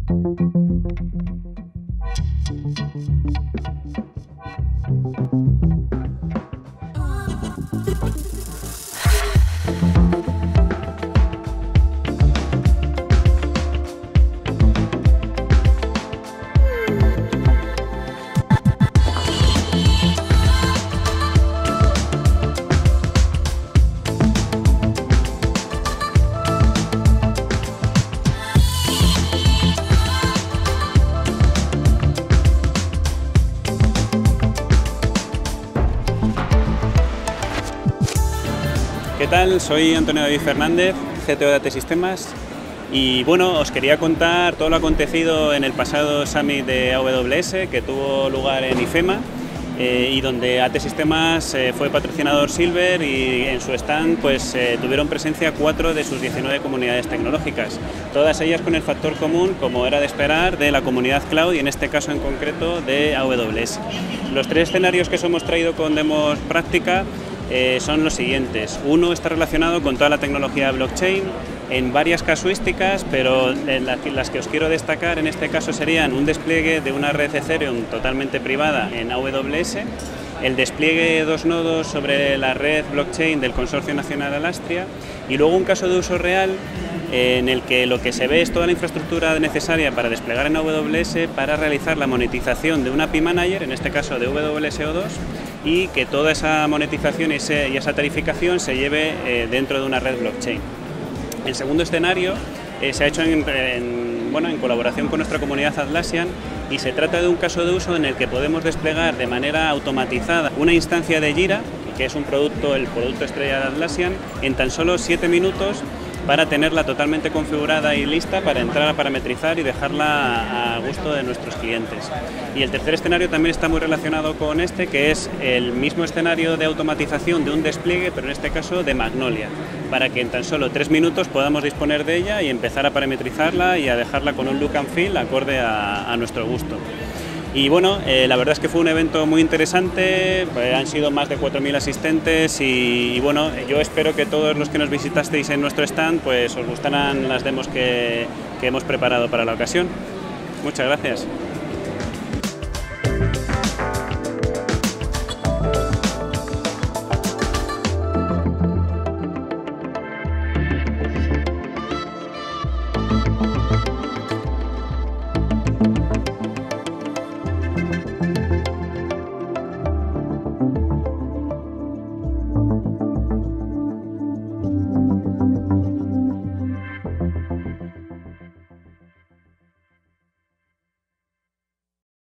¿Qué tal? Soy Antonio David Fernández, CTO de AT Sistemas, y bueno, os quería contar todo lo acontecido en el pasado Summit de AWS que tuvo lugar en IFEMA y donde AT Sistemas fue patrocinador Silver, y en su stand pues tuvieron presencia 4 de sus 19 comunidades tecnológicas, todas ellas con el factor común, como era de esperar, de la comunidad cloud y en este caso en concreto de AWS. Los 3 escenarios que os hemos traído con demos práctica son los siguientes. Uno está relacionado con toda la tecnología blockchain en varias casuísticas, pero las que os quiero destacar en este caso serían un despliegue de una red Ethereum totalmente privada en AWS, el despliegue de 2 nodos sobre la red blockchain del Consorcio Nacional Alastria, y luego un caso de uso real en el que lo que se ve es toda la infraestructura necesaria para desplegar en AWS para realizar la monetización de un API Manager, en este caso de WSO2, y que toda esa monetización y esa tarificación se lleve dentro de una red blockchain. El segundo escenario se ha hecho en colaboración con nuestra comunidad Atlassian, y se trata de un caso de uso en el que podemos desplegar de manera automatizada una instancia de Jira, que es el producto estrella de Atlassian, en tan solo 7 minutos, para tenerla totalmente configurada y lista para entrar a parametrizar y dejarla a gusto de nuestros clientes. Y el tercer escenario también está muy relacionado con este, que es el mismo escenario de automatización de un despliegue, pero en este caso de Magnolia, para que en tan solo 3 minutos podamos disponer de ella y empezar a parametrizarla y a dejarla con un look and feel acorde a nuestro gusto. Y bueno, la verdad es que fue un evento muy interesante, han sido más de 4.000 asistentes y bueno, yo espero que todos los que nos visitasteis en nuestro stand pues os gustarán las demos que hemos preparado para la ocasión. Muchas gracias.